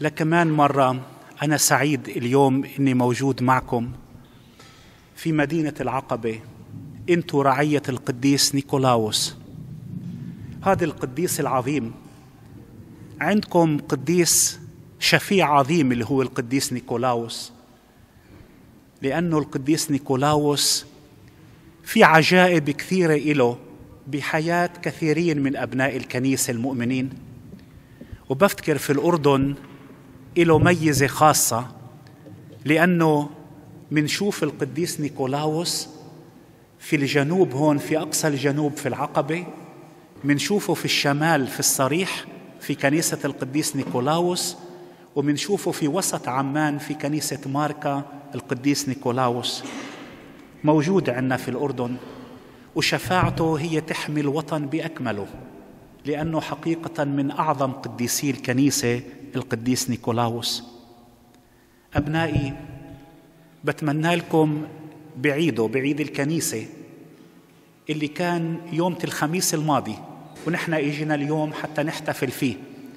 لكمان مرة أنا سعيد اليوم إني موجود معكم في مدينة العقبة. أنتوا رعية القديس نيقولاوس، هذا القديس العظيم. عندكم قديس شفيع عظيم اللي هو القديس نيقولاوس، لأنه القديس نيقولاوس في عجائب كثيرة إله بحياة كثيرين من أبناء الكنيسة المؤمنين. وبفتكر في الأردن إله ميزة خاصة، لأنه منشوف القديس نيقولاوس في الجنوب، هون في أقصى الجنوب في العقبة، منشوفه في الشمال في الصريح في كنيسة القديس نيقولاوس، ومنشوفه في وسط عمان في كنيسة ماركا القديس نيقولاوس. موجود عندنا في الأردن، وشفاعته هي تحمي الوطن بأكمله، لأنه حقيقة من أعظم قديسي الكنيسة القديس نيقولاوس. أبنائي، بتمنى لكم بعيد الكنيسة اللي كان يوم الخميس الماضي ونحن اجينا اليوم حتى نحتفل فيه،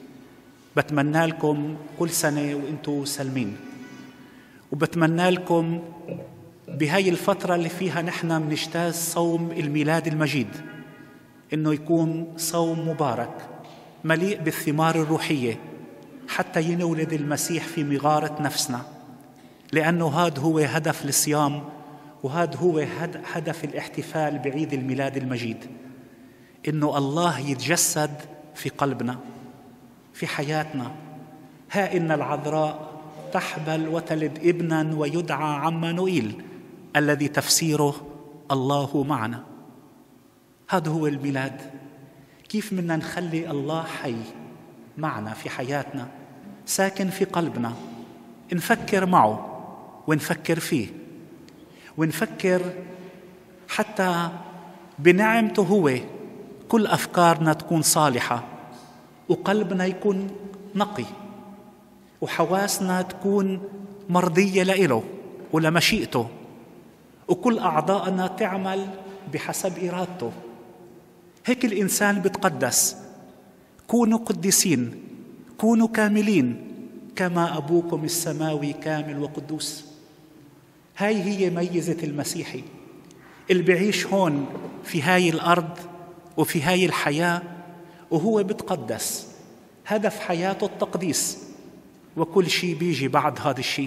بتمنى لكم كل سنة وانتم سالمين، وبتمنى لكم بهاي الفترة اللي فيها نحن بنجتاز صوم الميلاد المجيد إنه يكون صوم مبارك مليء بالثمار الروحية حتى ينولد المسيح في مغارة نفسنا، لأنه هذا هو هدف الصيام، وهذا هو هدف الاحتفال بعيد الميلاد المجيد، إنه الله يتجسد في قلبنا في حياتنا. ها إن العذراء تحبل وتلد ابنا ويدعى عمانوئيل، الذي تفسيره الله معنا. هذا هو الميلاد. كيف بدنا نخلي الله حي معنا في حياتنا، ساكن في قلبنا، نفكر معه ونفكر فيه، ونفكر حتى بنعمته هو كل أفكارنا تكون صالحة، وقلبنا يكون نقي، وحواسنا تكون مرضية لإله ولمشيئته، وكل أعضائنا تعمل بحسب إرادته. هيك الإنسان بتقدس. كونوا قديسين، كونوا كاملين كما أبوكم السماوي كامل وقدوس. هاي هي ميزة المسيحي اللي بيعيش هون في هاي الأرض وفي هاي الحياة، وهو بتقدس. هدف حياته التقديس، وكل شيء بيجي بعد هذا الشيء.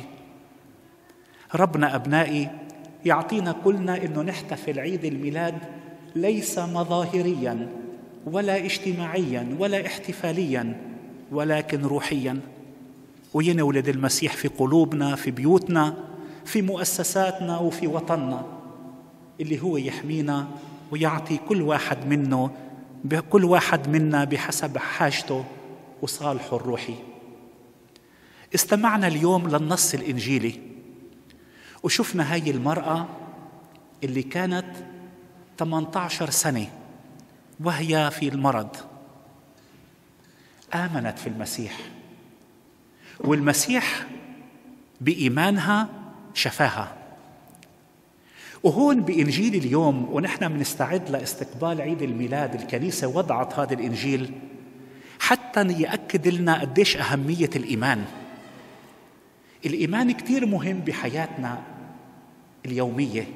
ربنا أبنائي يعطينا كلنا إنه نحتفل عيد الميلاد ليس مظاهرياً ولا اجتماعياً ولا احتفالياً، ولكن روحياً، وينولد المسيح في قلوبنا، في بيوتنا، في مؤسساتنا، وفي وطننا، اللي هو يحمينا ويعطي كل واحد منا بحسب حاجته وصالحه الروحي. استمعنا اليوم للنص الإنجيلي وشفنا هاي المرأة اللي كانت 18 سنة وهي في المرض، آمنت في المسيح، والمسيح بإيمانها شفاها. وهون بإنجيل اليوم ونحن بنستعد لاستقبال عيد الميلاد، الكنيسة وضعت هذا الإنجيل حتى يأكد لنا قديش أهمية الإيمان. الإيمان كتير مهم بحياتنا اليومية.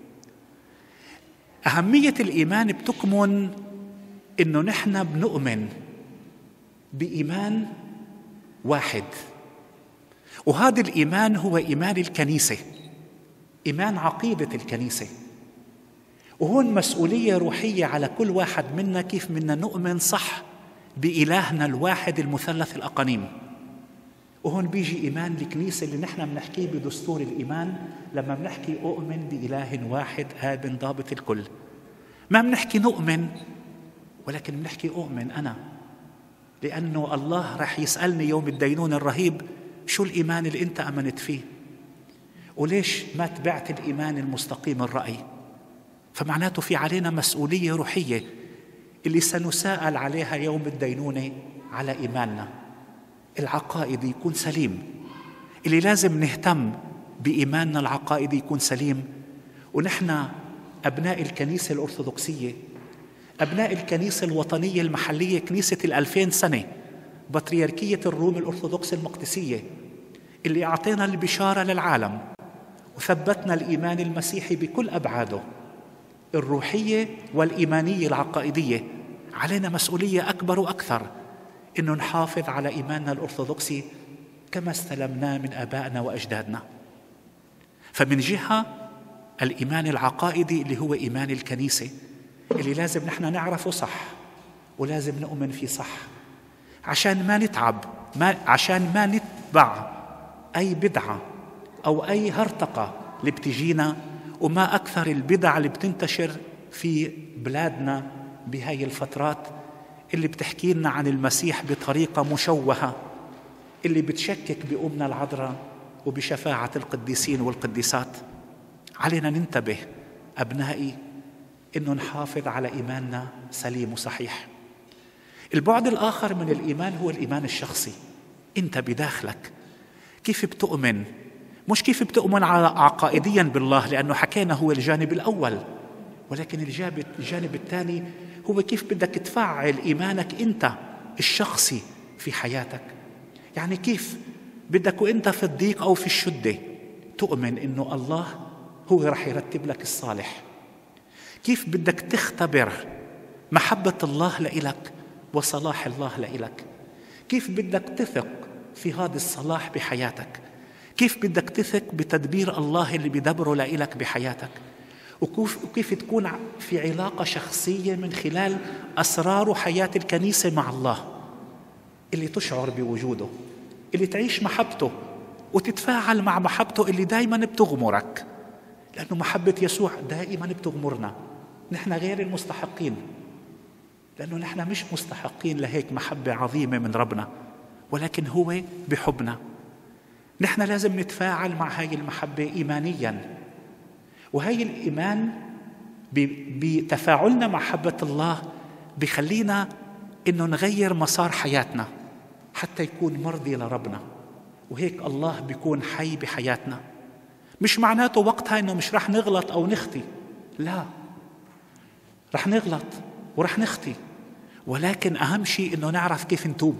أهمية الإيمان بتكمن إنه نحن بنؤمن بإيمان واحد، وهذا الإيمان هو إيمان الكنيسة، إيمان عقيدة الكنيسة. وهون مسؤولية روحية على كل واحد منا كيف بدنا نؤمن صح بإلهنا الواحد المثلث الأقانيم. وهون بيجي إيمان الكنيسة اللي نحن بنحكيه بدستور الإيمان لما بنحكي أؤمن بإله واحد آب ضابط الكل. ما بنحكي نؤمن، ولكن بنحكي أؤمن أنا، لأنه الله رح يسألني يوم الدينون الرهيب شو الإيمان اللي أنت أمنت فيه، وليش ما تبعت الإيمان المستقيم الرأي. فمعناته في علينا مسؤولية روحية اللي سنساءل عليها يوم الدينونة على إيماننا العقائدي يكون سليم، اللي لازم نهتم بإيماننا العقائدي يكون سليم. ونحن أبناء الكنيسة الأرثوذكسية، أبناء الكنيسة الوطنية المحلية، كنيسة 2000 سنة بطريركية الروم الأرثوذكس المقدسية اللي أعطينا البشارة للعالم وثبتنا الإيمان المسيحي بكل أبعاده الروحية والإيمانية العقائدية. علينا مسؤولية أكبر وأكثر إنه نحافظ على إيماننا الأرثوذكسي كما استلمناه من آبائنا وأجدادنا. فمن جهة الإيمان العقائدي اللي هو إيمان الكنيسة اللي لازم نحن نعرفه صح ولازم نؤمن فيه صح عشان ما نتعب، عشان ما نتبع أي بدعة أو أي هرطقة اللي بتجينا، وما أكثر البدع اللي بتنتشر في بلادنا بهاي الفترات اللي بتحكي لنا عن المسيح بطريقة مشوهة، اللي بتشكك بأمنا العذراء وبشفاعة القديسين والقديسات. علينا ننتبه أبنائي إنه نحافظ على إيماننا سليم وصحيح. البعد الآخر من الإيمان هو الإيمان الشخصي. أنت بداخلك كيف بتؤمن، مش كيف بتؤمن عقائديا بالله لأنه حكينا هو الجانب الأول، ولكن الجانب الثاني هو كيف بدك تفعل إيمانك أنت الشخصي في حياتك. يعني كيف بدك وأنت في الضيق أو في الشدة تؤمن إنه الله هو رح يرتب لك الصالح. كيف بدك تختبر محبة الله لإلك وصلاح الله لإلك. كيف بدك تثق في هذا الصلاح بحياتك. كيف بدك تثق بتدبير الله اللي بدبره لإلك بحياتك. وكيف تكون في علاقة شخصية من خلال أسرار حياة الكنيسة مع الله اللي تشعر بوجوده، اللي تعيش محبته وتتفاعل مع محبته اللي دايما بتغمرك، لأنه محبة يسوع دائما بتغمرنا. نحن غير المستحقين، لأنه نحن مش مستحقين لهيك محبة عظيمة من ربنا، ولكن هو بحبنا. نحن لازم نتفاعل مع هاي المحبة إيمانيا، وهي الإيمان بتفاعلنا مع محبة الله بخلينا إنه نغير مسار حياتنا حتى يكون مرضي لربنا، وهيك الله بيكون حي بحياتنا. مش معناته وقتها إنه مش رح نغلط أو نخطي، لا، رح نغلط ورح نخطي، ولكن أهم شيء إنه نعرف كيف نتوب.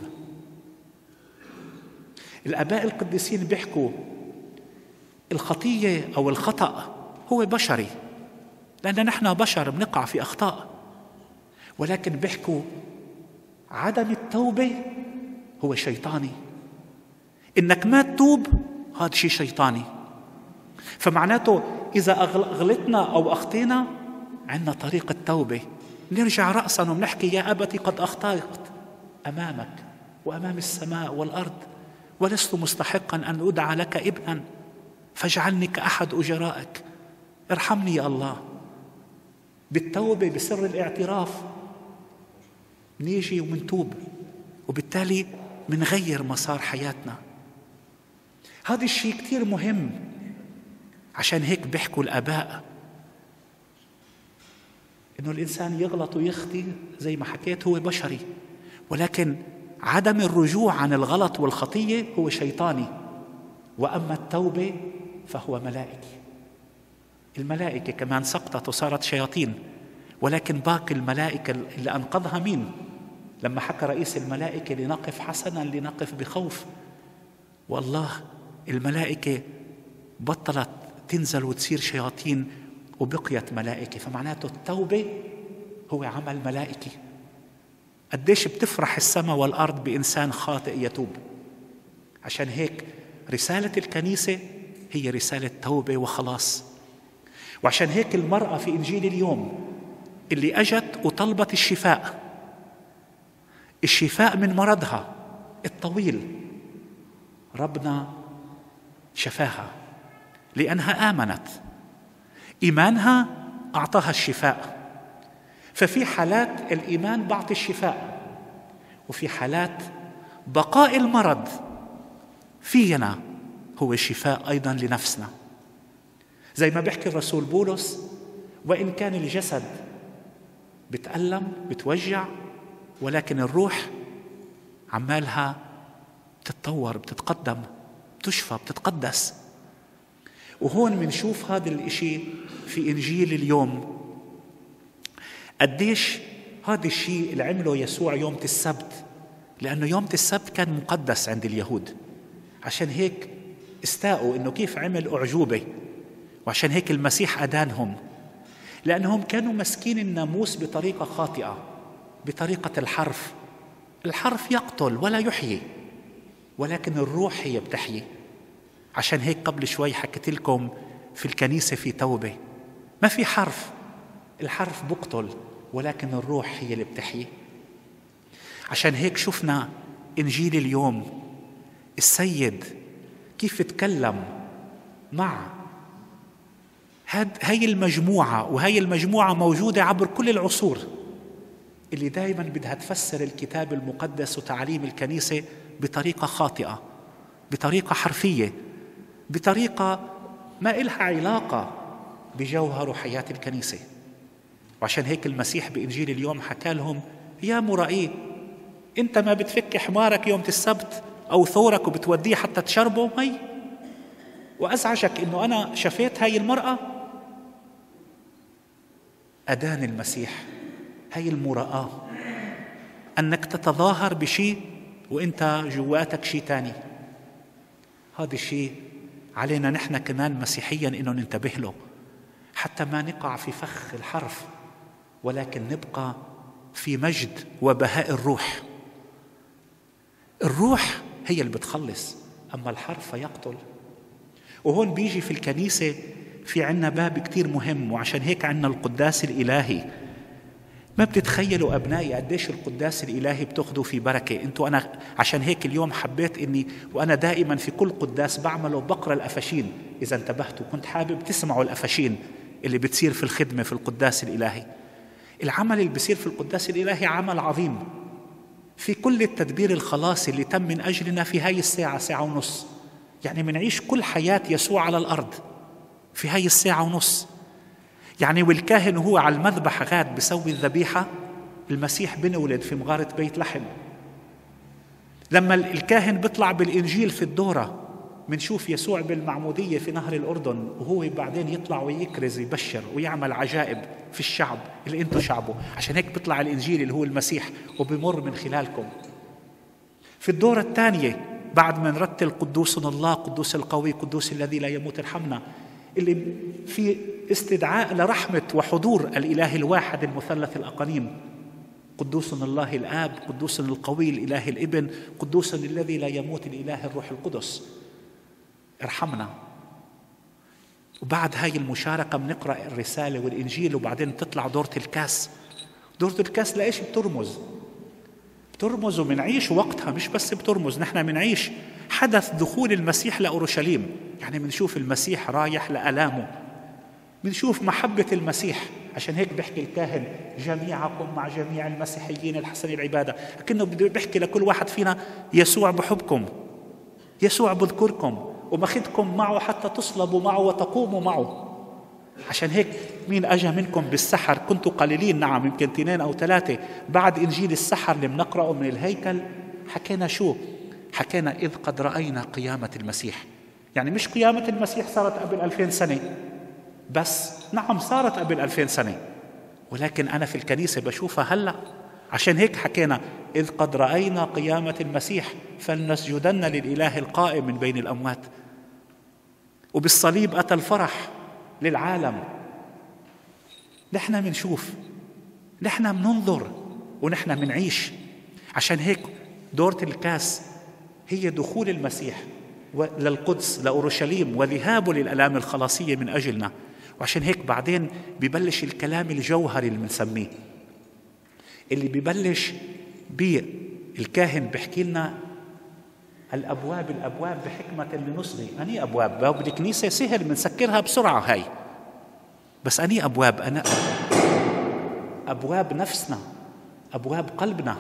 الآباء القديسين بيحكوا الخطية أو الخطأ هو بشري، لأن نحن بشر بنقع في أخطاء، ولكن بيحكوا عدم التوبة هو شيطاني. إنك ما تتوب هذا شيء شيطاني. فمعناته إذا غلطنا أو أخطينا عندنا طريق التوبة، نرجع رأسا ونحكي يا أبتي قد أخطأت أمامك وأمام السماء والأرض، ولست مستحقا أن أدعى لك ابنا، فاجعلني كأحد أجرائك، ارحمني يا الله. بالتوبة بسر الاعتراف نيجي ومنتوب، وبالتالي منغير مسار حياتنا. هذا الشيء كتير مهم، عشان هيك بيحكوا الآباء إنه الإنسان يغلط ويخطي زي ما حكيت هو بشري، ولكن عدم الرجوع عن الغلط والخطية هو شيطاني، وأما التوبة فهو ملائكي. الملائكة كمان سقطت وصارت شياطين، ولكن باقي الملائكة اللي أنقذها مين؟ لما حكى رئيس الملائكة لنقف حسنا لنقف بخوف، والله الملائكة بطلت تنزل وتصير شياطين وبقيت ملائكة. فمعناته التوبة هو عمل ملائكي. قديش بتفرح السماء والأرض بإنسان خاطئ يتوب. عشان هيك رسالة الكنيسة هي رسالة توبة وخلاص. وعشان هيك المرأة في إنجيل اليوم اللي أجت وطلبت الشفاء من مرضها الطويل، ربنا شفاها لأنها آمنت. إيمانها أعطاها الشفاء. ففي حالات الإيمان بعطي الشفاء، وفي حالات بقاء المرض فينا هو شفاء أيضا لنفسنا. زي ما بيحكي الرسول بولس، وإن كان الجسد بتألم بتوجع، ولكن الروح عمالها بتتطور بتتقدم بتشفى بتتقدس. وهون منشوف هذا الإشي في إنجيل اليوم، قديش هذا الشيء اللي عمله يسوع يوم السبت لأنه يوم السبت كان مقدس عند اليهود، عشان هيك استاءوا إنه كيف عمل أعجوبة، وعشان هيك المسيح أدانهم، لأنهم كانوا مسكين الناموس بطريقة خاطئة، بطريقة الحرف. الحرف يقتل ولا يحيي، ولكن الروح هي بتحيي. عشان هيك قبل شوي حكيت لكم في الكنيسة في توبة ما في حرف، الحرف بقتل ولكن الروح هي اللي بتحيي. عشان هيك شفنا إنجيل اليوم السيد كيف تكلم مع هاي المجموعة، وهي المجموعة موجودة عبر كل العصور، اللي دائما بدها تفسر الكتاب المقدس وتعليم الكنيسة بطريقة خاطئة، بطريقة حرفية، بطريقة ما إلها علاقة بجوهر وحياة الكنيسة. وعشان هيك المسيح بإنجيل اليوم حكى لهم: يا مرائي، أنت ما بتفك حمارك يوم السبت أو ثورك وبتوديه حتى تشربه مي، وأزعجك إنه أنا شفيت هاي المرأة. أدان المسيح هاي المراءة، أنك تتظاهر بشيء وإنت جواتك شيء تاني. هذا الشيء علينا نحن كمان مسيحيا إنه ننتبه له، حتى ما نقع في فخ الحرف، ولكن نبقى في مجد وبهاء الروح. الروح هي اللي بتخلص، أما الحرف فيقتل. وهون بيجي في الكنيسة في عنا باب كتير مهم، وعشان هيك عنا القداس الإلهي. ما بتتخيلوا أبنائي قديش القداس الإلهي بتاخدوا في بركة انتوا. أنا عشان هيك اليوم حبيت إني وأنا دائما في كل قداس بعمله بقرأ الأفاشين. إذا انتبهتوا كنت حابب تسمعوا الأفاشين اللي بتصير في الخدمة في القداس الإلهي. العمل اللي بيصير في القداس الإلهي عمل عظيم، في كل التدبير الخلاصي اللي تم من أجلنا في هاي الساعة، ساعة ونص. يعني منعيش كل حياة يسوع على الأرض في هاي الساعة ونص. يعني والكاهن هو على المذبح غاد بسوي الذبيحة، المسيح بنولد في مغارة بيت لحم. لما الكاهن بيطلع بالإنجيل في الدورة منشوف يسوع بالمعمودية في نهر الأردن، وهو بعدين يطلع ويكرز يبشر ويعمل عجائب في الشعب اللي انتو شعبه. عشان هيك بيطلع الإنجيل اللي هو المسيح وبيمر من خلالكم. في الدورة الثانية بعد ما نرتل قدوس الله، قدوس القوي، قدوس الذي لا يموت ارحمنا، اللي في استدعاء لرحمة وحضور الإله الواحد المثلث الأقانيم. قدوس الله الآب، قدوس القوي الإله الابن، قدوس الذي لا يموت الإله الروح القدس، ارحمنا. وبعد هاي المشاركة بنقرأ الرسالة والإنجيل، وبعدين تطلع دورة الكاس. دورة الكاس لإيش بترمز؟ بترمز ومنعيش وقتها، مش بس بترمز، نحن منعيش حدث دخول المسيح لأورشليم. يعني منشوف المسيح رايح لألامه، منشوف محبة المسيح. عشان هيك بيحكي الكاهن: جميعكم مع جميع المسيحيين الحسن العبادة. لكنه بده بيحكي لكل واحد فينا: يسوع بحبكم، يسوع بذكركم ومخدكم معه حتى تصلبوا معه وتقوموا معه. عشان هيك مين أجا منكم بالسحر؟ كنتوا قليلين، نعم يمكن 2 أو 3. بعد إنجيل السحر اللي بنقرأه من الهيكل حكينا شو؟ حكينا: إذ قد رأينا قيامة المسيح. يعني مش قيامة المسيح صارت قبل 2000 سنة بس، نعم صارت قبل 2000 سنة، ولكن أنا في الكنيسة بشوفها هلأ. عشان هيك حكينا: إذ قد رأينا قيامة المسيح فلنسجدن للإله القائم من بين الأموات. وبالصليب أتى الفرح للعالم. نحن منشوف، نحن مننظر، ونحن منعيش. عشان هيك دورة الكاس هي دخول المسيح للقدس لأورشليم وذهابه للآلام الخلاصية من أجلنا. وعشان هيك بعدين بيبلش الكلام الجوهري اللي بنسميه، اللي بيبلش بالكاهن بيحكي لنا الأبواب بحكمة لنصغي. أني أبواب؟ باب الكنيسة سهل بنسكرها بسرعة هاي، بس أني أبواب؟ أنا أبواب نفسنا، أبواب قلبنا،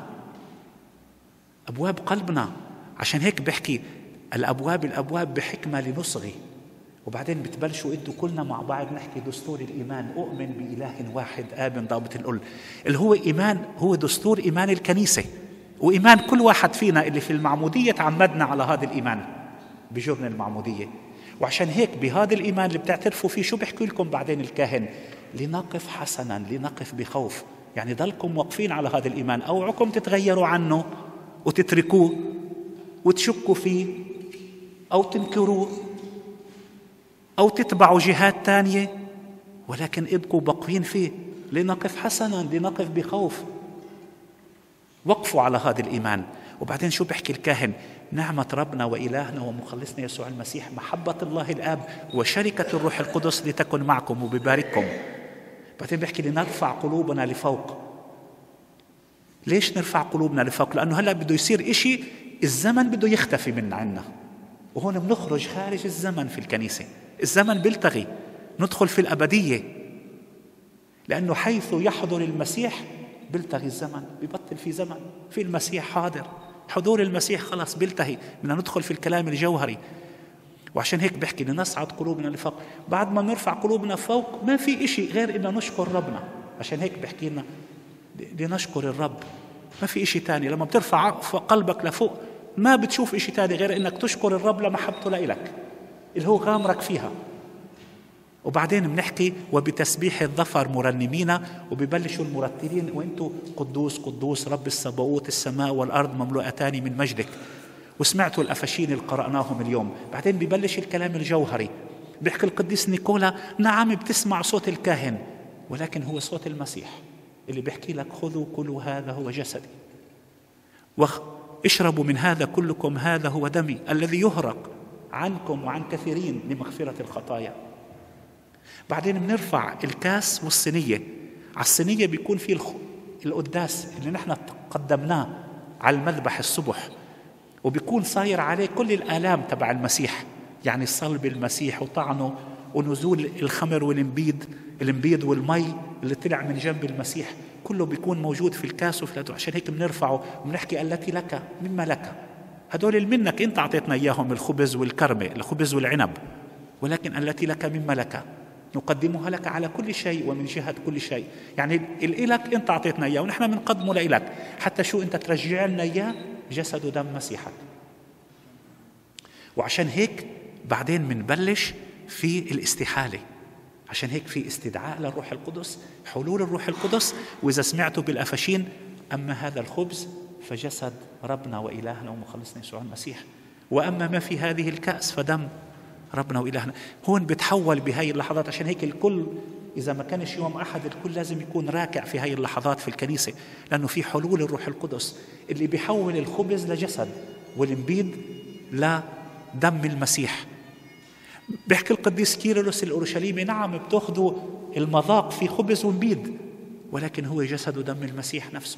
أبواب قلبنا. عشان هيك بحكي الأبواب بحكمة لنصغي. وبعدين بتبلشوا انتوا كلنا مع بعض نحكي دستور الإيمان: أؤمن بإله واحد آب ضابط الكل، اللي هو إيمان، هو دستور إيمان الكنيسة وإيمان كل واحد فينا اللي في المعمودية تعمدنا على هذا الإيمان بجرن المعمودية. وعشان هيك بهذا الإيمان اللي بتعترفوا فيه شو بحكي لكم بعدين الكاهن؟ لنقف حسنا، لنقف بخوف. يعني ضلكم واقفين على هذا الإيمان، أوعكم تتغيروا عنه وتتركوه وتشكوا فيه أو تنكروه أو تتبعوا جهات تانية، ولكن ابقوا باقين فيه. لنقف حسنا، لنقف بخوف. وقفوا على هذا الإيمان. وبعدين شو بيحكي الكاهن؟ نعمة ربنا وإلهنا ومخلصنا يسوع المسيح، محبة الله الآب، وشركة الروح القدس لتكن معكم وببارككم. بعدين بيحكي لنرفع قلوبنا لفوق. ليش نرفع قلوبنا لفوق؟ لأنه هلأ بده يصير إشي، الزمن بده يختفي من عنا، وهون بنخرج خارج الزمن في الكنيسة. الزمن بيلتغي، ندخل في الأبدية، لأنه حيث يحضر المسيح بيلتغي الزمن، بيبطل في زمن. في المسيح حاضر، حضور المسيح خلاص بيلتهي، بدنا ندخل في الكلام الجوهري. وعشان هيك بحكي لنصعد قلوبنا لفوق. بعد ما نرفع قلوبنا فوق ما في إشي غير إنه نشكر ربنا. عشان هيك بحكي لنا لنشكر الرب، ما في إشي تاني. لما بترفع قلبك لفوق ما بتشوف إشي تاني غير إنك تشكر الرب لمحبته لإلك اللي هو غامرك فيها. وبعدين بنحكي وبتسبيح الظفر مرنمين، وبيبلشوا المرتلين وانتوا قدوس قدوس رب السباوت، السماء والأرض مملوءتان من مجدك. وسمعتوا الأفاشين اللي قرأناهم اليوم. بعدين بيبلش الكلام الجوهري، بيحكي القديس نيكولا نعم بتسمع صوت الكاهن، ولكن هو صوت المسيح اللي بيحكي لك خذوا كلوا هذا هو جسدي واشربوا من هذا كلكم هذا هو دمي الذي يهرق عنكم وعن كثيرين لمغفرة الخطايا. بعدين بنرفع الكاس والصينية. على الصينية بيكون في القداس اللي نحن قدمناه على المذبح الصبح، وبيكون صاير عليه كل الآلام تبع المسيح، يعني صلب المسيح وطعنه ونزول الخمر والانبيد والمي اللي طلع من جنب المسيح، كله بيكون موجود في الكاس وفي الأدو. عشان هيك بنرفعه وبنحكي التي لك مما لك. هدول اللي منك انت اعطيتنا اياهم، الخبز والكرمة، الخبز والعنب، ولكن التي لك مما لك نقدمها لك على كل شيء ومن جهة كل شيء. يعني الإلك انت اعطيتنا اياه ونحن بنقدمه لإلك، حتى شو انت ترجع لنا اياه، جسد ودم مسيحك. وعشان هيك بعدين بنبلش في الاستحالة. عشان هيك في استدعاء للروح القدس، حلول الروح القدس. وإذا سمعتوا بالأفاشين أما هذا الخبز فجسد ربنا وإلهنا ومخلصنا يسوع المسيح، وأما ما في هذه الكأس فدم ربنا وإلهنا. هون بتحول بهاي اللحظات. عشان هيك الكل إذا ما كانش يوم أحد الكل لازم يكون راكع في هاي اللحظات في الكنيسة، لأنه في حلول الروح القدس اللي بيحول الخبز لجسد والانبيد لدم المسيح. بيحكي القديس كيرلس الأورشليمي نعم بتاخذوا المذاق في خبز وانبيد، ولكن هو جسد ودم المسيح نفسه.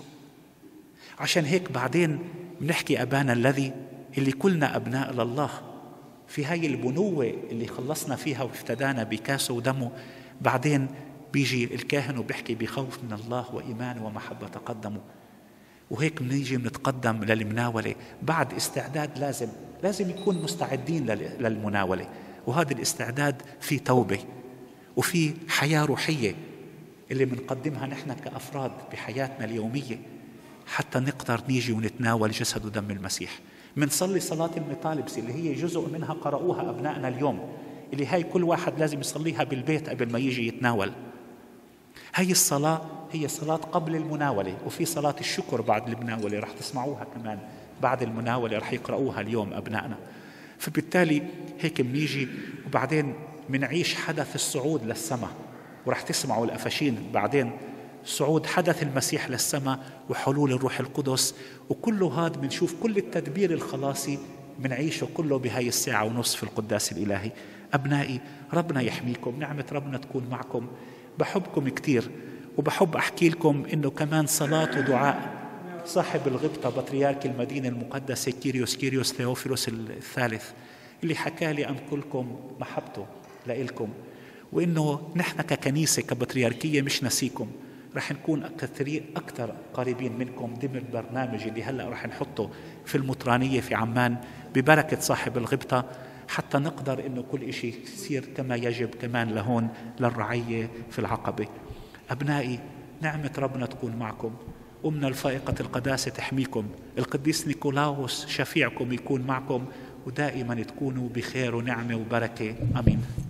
عشان هيك بعدين بنحكي أبانا الذي اللي كلنا أبناء لله في هاي البنوة اللي خلصنا فيها وافتدانا بكاسه ودمه. بعدين بيجي الكاهن وبيحكي بخوف من الله وإيمان ومحبة تقدموا. وهيك بنيجي بنتقدم للمناولة بعد استعداد. لازم يكون مستعدين للمناولة، وهذا الاستعداد في توبة وفي حياة روحية اللي بنقدمها نحن كأفراد بحياتنا اليومية حتى نقدر نيجي ونتناول جسد ودم المسيح. منصلي صلاة المطالبس اللي هي جزء منها قرأوها أبنائنا اليوم، اللي هاي كل واحد لازم يصليها بالبيت قبل ما يجي يتناول. هاي الصلاة هي صلاة قبل المناولة، وفي صلاة الشكر بعد المناولة رح تسمعوها كمان بعد المناولة، رح يقرأوها اليوم أبنائنا. فبالتالي هيك بنيجي وبعدين منعيش حدث الصعود للسماء، ورح تسمعوا الأفاشين بعدين صعود حدث المسيح للسماء وحلول الروح القدس. وكله هذا بنشوف كل التدبير الخلاصي بنعيشه كله بهاي الساعة ونصف القداس الإلهي. أبنائي ربنا يحميكم، نعمة ربنا تكون معكم. بحبكم كتير، وبحب أحكي لكم إنه كمان صلاة ودعاء صاحب الغبطة بطريرك المدينة المقدسة كيريوس ثيوفيلوس الثالث اللي حكى لي أنقلكم محبته لإلكم، وإنه نحن ككنيسة كبطريركية مش نسيكم، رح نكون أكثر قريبين منكم ضمن البرنامج اللي هلأ رح نحطه في المطرانية في عمان ببركة صاحب الغبطة، حتى نقدر إنه كل إشي يصير كما يجب كمان لهون للرعية في العقبة. أبنائي نعمة ربنا تكون معكم، أمنا الفائقة القداسة تحميكم، القديس نيكولاوس شفيعكم يكون معكم، ودائما تكونوا بخير ونعمة وبركة. آمين.